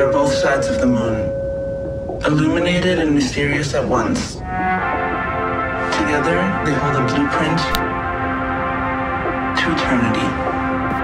are both sides of the moon, illuminated and mysterious at once. Together, they hold a blueprint to eternity.